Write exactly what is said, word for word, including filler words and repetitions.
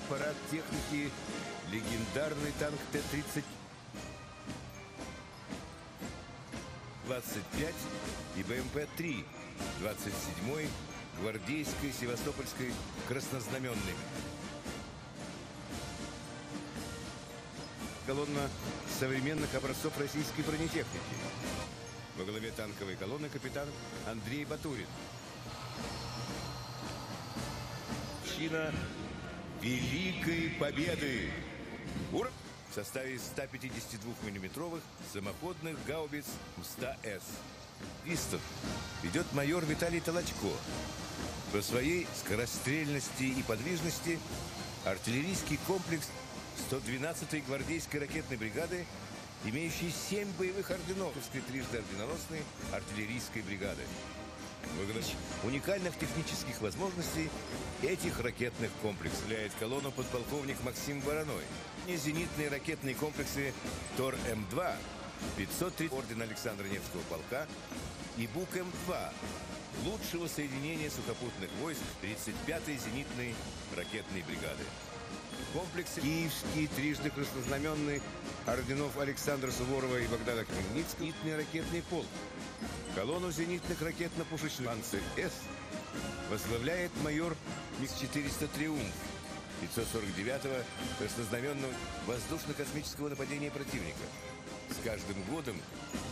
парад техники легендарный танк Т тридцать двадцать пять и БМП-три двадцать седьмой гвардейской Севастопольской краснознаменной. Колонна современных образцов российской бронетехники. Во главе танковой колонны капитан Андрей Батурин. Чина Великой Победы! Ура! В составе ста пятидесятидвухмиллиметровых самоходных гаубиц М-сто С. Пистон ведет майор Виталий Толочко. По своей скорострельности и подвижности артиллерийский комплекс сто двенадцатой гвардейской ракетной бригады, имеющий семь боевых орденов трижды орденоносной артиллерийской бригады. Благодаря уникальных технических возможностей этих ракетных комплексов являет колонну подполковник Максим Вороной. И зенитные ракетные комплексы Тор М два, пятьсот три ордена Александра Невского полка и Бук М два, лучшего соединения сухопутных войск тридцать пятой зенитной ракетной бригады. Комплексы Киевский, трижды краснознаменный орденов Александра Суворова и Богдана Хмельницкого, зенитный ракетный полк. Колонну зенитных ракетно-пушечных «Панцирь-С» возглавляет майор МиГ четыреста «Триумф» пятьсот сорок девятого краснознаменного воздушно-космического нападения противника. С каждым годом